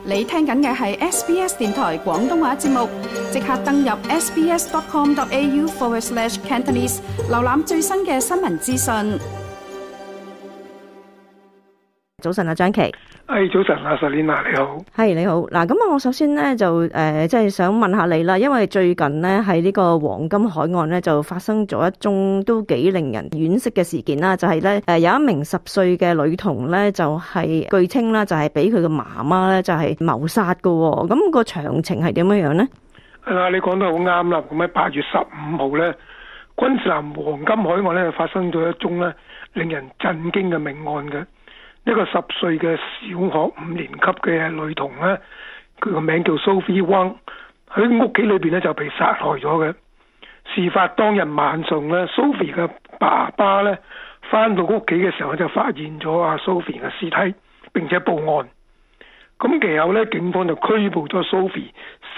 你聽緊嘅係 SBS 電台廣東話節目，即刻登入 sbs.com.au/Cantonese 瀏覽最新嘅新聞資訊。 早晨啊，張琪。 早晨啊，Selina，你好。 係你好。嗱，咁啊，我首先咧就即係想問下你啦，因為最近咧喺呢個黃金海岸咧就發生咗一宗都幾令人惋惜嘅事件啦，就係咧有一名10歲嘅女童咧就係據稱啦，就係俾佢嘅媽媽咧就係謀殺噶，咁個詳情係點樣樣咧？ 係啊，你講得好啱啦。咁喺8月15號咧，昆士蘭黃金海岸咧發生咗一宗咧令人震驚嘅命案嘅。一個10歲嘅小學5年級嘅女童咧，佢個名叫 Sophie Wong， 喺屋企裏邊咧就被殺害咗嘅。事發當日晚上咧 ，Sophie 嘅爸爸咧翻到屋企嘅時候就發現咗阿 Sophie 嘅屍體，並且報案。咁其後咧，警方就拘捕咗 Sophie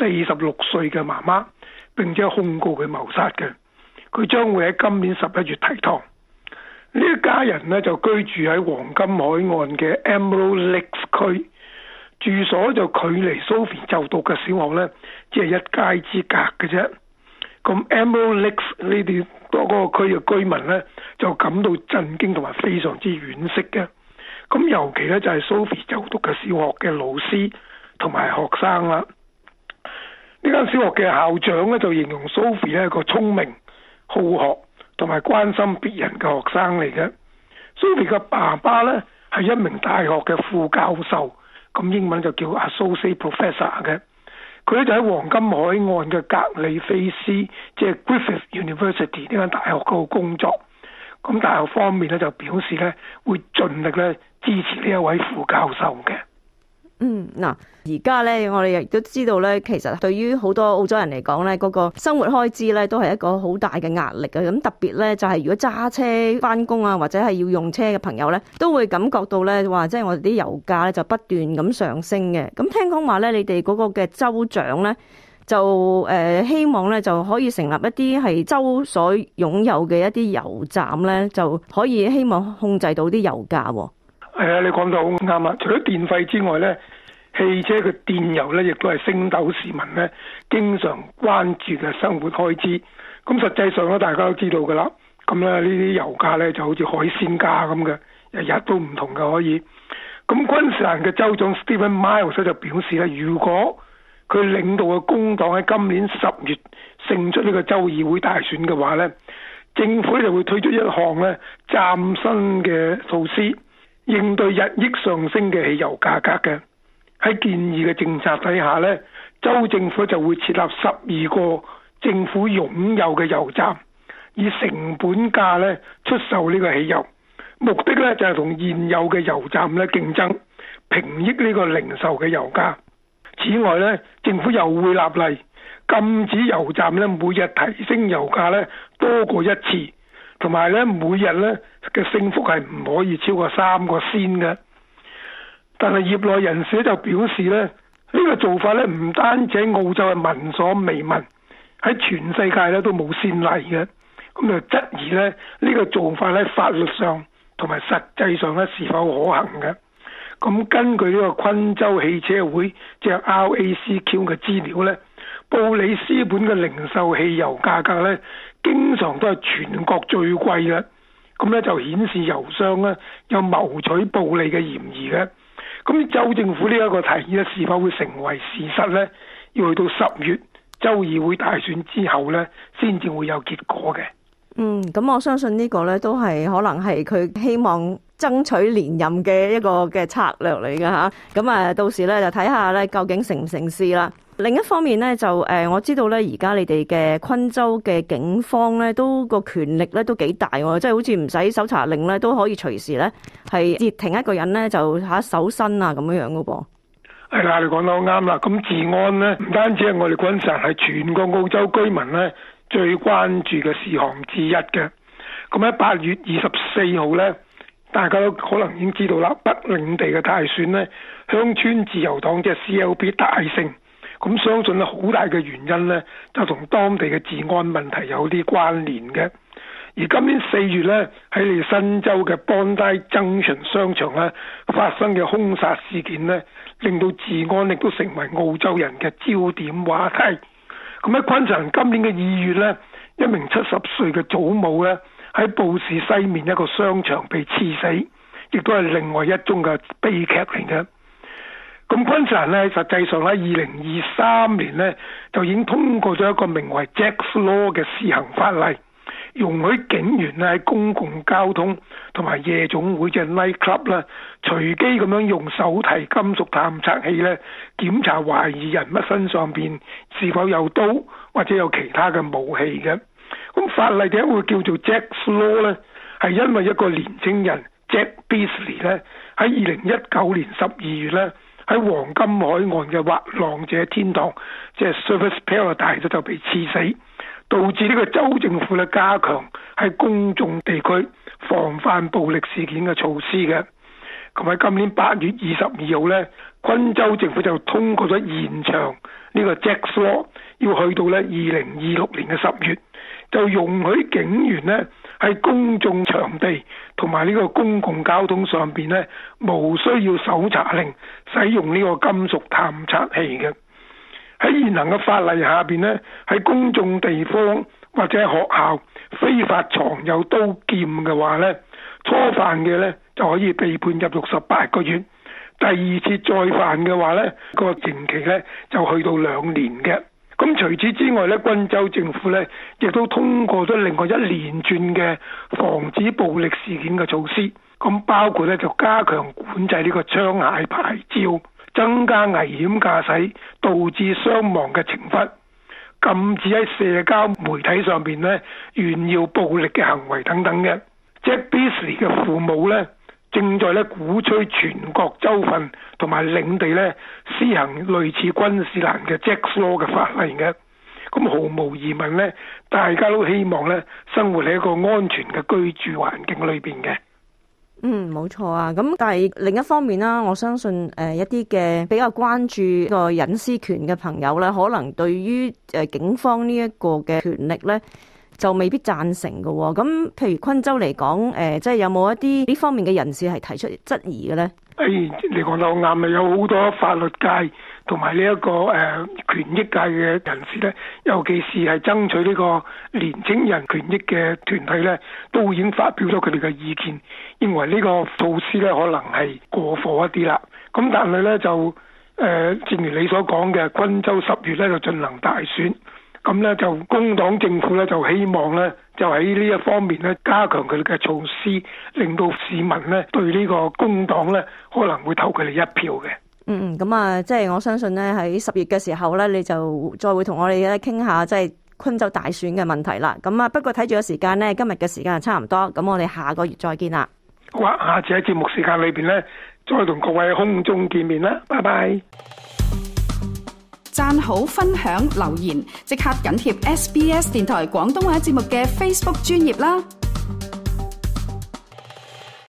46歲嘅媽媽，並且控告佢謀殺嘅。佢將會喺今年11月提堂。呢一家人呢就居住喺黃金海岸嘅 Emerald Lakes 區，住所就距離 Sophie 就讀嘅小學呢，只係一街之隔嘅啫。咁 Emerald Lakes 呢啲嗰個區嘅居民呢，就感到震驚同埋非常之惋惜嘅。咁尤其呢，就係 Sophie 就讀嘅小學嘅老師同埋學生啦。呢間小學嘅校長呢，就形容 Sophie 係一個聰明好學同埋關心別人嘅學生嚟嘅。Sophie 嘅爸爸呢係一名大學嘅副教授，咁英文就叫 Associate Professor 嘅。佢咧就喺黃金海岸嘅格里菲斯，即係 Griffith University 呢間大學嗰度工作。咁大學方面咧就表示咧會盡力咧支持呢一位副教授嘅。 嗱，而家咧，我哋亦都知道咧，其實對於好多澳洲人嚟講咧，嗰個生活開支咧都係一個好大嘅壓力嘅。咁特別咧，就係如果揸車翻工啊，或者係要用車嘅朋友咧，都會感覺到咧，話即係我哋啲油價咧就不斷咁上升嘅。咁聽講話咧，你哋嗰個嘅州長咧就希望咧就可以成立一啲係州所擁有嘅一啲油站咧，就可以希望控制到啲油價。 係啊，你講到好啱啊！除咗電費之外咧，汽車嘅電油咧，亦都係星斗市民咧經常關注嘅生活開支。咁實際上咧，大家都知道㗎啦。咁咧呢啲油價咧就好似海鮮價咁嘅，日日都唔同嘅可以。咁昆士蘭嘅州長 Stephen Miles 就表示咧，如果佢領導嘅工黨喺今年10月勝出呢個州議會大選嘅話咧，政府就會推出一項咧嶄新嘅措施，應對日益上升嘅汽油價格嘅。喺建議嘅政策底下呢，州政府就會設立12個政府擁有嘅油站，以成本價呢出售呢個汽油，目的呢就係同現有嘅油站呢競爭，平抑呢個零售嘅油價。此外呢，政府又會立例禁止油站呢每日提升油價呢多過一次，同埋呢每日呢嘅升幅係唔可以超過3個仙嘅。但係業內人士就表示咧，呢個做法咧唔單止喺澳洲係聞所未聞，喺全世界咧都冇先例嘅。咁就質疑咧呢個做法咧法律上同埋實際上咧是否可行嘅。咁根據呢個昆州汽車會即係 RACQ 嘅資料咧，布里斯本嘅零售汽油價格咧經常都係全國最貴嘅。咁咧就顯示油商咧有謀取暴利嘅嫌疑嘅。咁州政府呢一個提議咧，是否會成為事實呢？要去到10月州議會大選之後呢，先至會有結果嘅。 咁我相信呢個呢，都係可能係佢希望爭取連任嘅一個嘅策略嚟㗎吓。咁啊，到時呢，就睇下呢究竟成唔成事啦。另一方面呢，就我知道呢，而家你哋嘅昆州嘅警方呢，都個權力呢都幾大喎，即係好似唔使搜查令呢，都可以隨時呢係截停一個人呢，就搜身啊咁樣樣噶噃。 係啦，你講得好啱啦。咁治安呢，唔單止係我哋昆士蘭，係全個澳洲居民呢最關注嘅事項之一嘅。咁喺8月24號呢，大家都可能已經知道啦，北領地嘅大選呢，鄉村自由黨即係 CLP 大勝。咁相信咧，好大嘅原因呢，就同當地嘅治安問題有啲關聯嘅。 而今年4月咧，喺利申州嘅 Bondi Junction 商場咧發生嘅兇殺事件咧，令到治安亦都成為澳洲人嘅焦點話題。咁喺昆士蘭今年嘅2月咧，一名70歲嘅祖母咧喺布市西面一個商場被刺死，亦都係另外一宗嘅悲劇嚟嘅。咁昆士蘭咧，實際上喺2023年咧就已經通過咗一個名為 Jack's Law 嘅試行法例，容許警員咧喺公共交通同埋夜總會嘅 night club 咧，隨機咁樣用手提金屬探測器咧檢查懷疑人物身上邊是否有刀或者有其他嘅武器嘅。咁法例點解會叫做 Jack's Law 咧？係因為一個年青人 Jack Beasley 咧喺2019年12月咧喺黃金海岸嘅滑浪者天堂，即係 Surfers Paradise 就被刺死，導致呢個州政府咧加強喺公眾地區防範暴力事件嘅措施嘅。咁喺今年8月22號咧，昆州政府就通過咗延長呢個 Jack's Law， 要去到咧2026年嘅10月，就容許警員咧喺公眾場地同埋呢個公共交通上邊咧，無需要搜查令使用呢個金屬探測器嘅。喺現行嘅法例下邊咧，喺公眾地方或者學校非法藏有刀劍嘅話咧，初犯嘅咧就可以被判入獄18個月，第二次再犯嘅話咧，個刑期咧就去到2年嘅。咁除此之外咧，昆州政府咧亦都通過咗另外一連串嘅防止暴力事件嘅措施，咁包括咧就加強管制呢個槍械牌照，增加危險駕駛導致傷亡嘅懲罰，禁止喺社交媒體上邊咧炫耀暴力嘅行為等等嘅。Jack Beasley 嘅父母咧正在咧鼓吹全國州份同埋領地咧施行類似昆士蘭嘅 Jack's Law 嘅法例嘅。咁毫無疑問咧，大家都希望咧生活喺一個安全嘅居住環境裏邊嘅。 冇錯啊。咁但係另一方面啦，我相信一啲嘅比較關注個隱私權嘅朋友咧，可能對於警方呢一個嘅權力咧，就未必贊成嘅喎。咁譬如昆州嚟講，即係有冇一啲呢方面嘅人士係提出質疑嘅咧？ 你講得好啱啊！有好多法律界同埋呢一個權益界嘅人士咧，尤其是係爭取呢個年青人權益嘅團體咧，都已經發表咗佢哋嘅意見，認為呢個措施咧可能係過火一啲啦。咁但係咧就正如你所講嘅，昆州10月咧就進行大選。咁咧就工黨政府咧就希望咧就喺呢一方面咧加強佢哋嘅措施，令到市民咧對呢個工黨咧可能會投佢哋一票嘅。 咁啊，即係我相信咧喺10月嘅時候咧，你就再會同我哋咧傾下即係昆州大選嘅問題啦。咁啊，不過睇住個時間咧，今日嘅時間係差唔多，咁我哋下個月再見啦。 好啊，下次喺節目時間裏邊咧再同各位空中見面啦，拜拜。 讚好、分享、留言，即刻緊貼SBS 電台廣東話節目嘅 Facebook 專頁啦！